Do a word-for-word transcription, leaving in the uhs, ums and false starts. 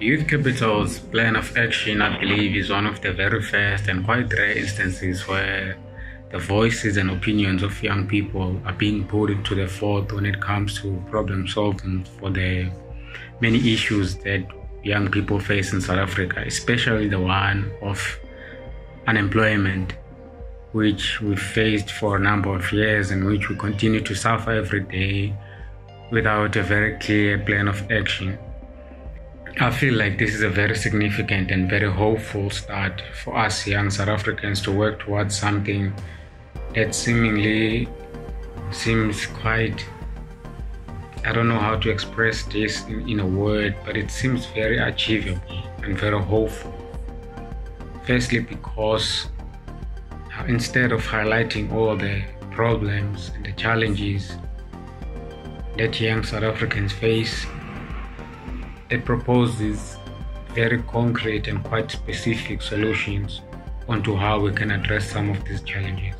Youth Capital's plan of action, I believe, is one of the very first and quite rare instances where the voices and opinions of young people are being put into the forefront when it comes to problem solving for the many issues that young people face in South Africa, especially the one of unemployment, which we've faced for a number of years and which we continue to suffer every day without a very clear plan of action. I feel like this is a very significant and very hopeful start for us young South Africans to work towards something that seemingly seems quite, I don't know how to express this in, in a word, but it seems very achievable and very hopeful. Firstly, because instead of highlighting all the problems and the challenges that young South Africans face, it proposes very concrete and quite specific solutions onto how we can address some of these challenges.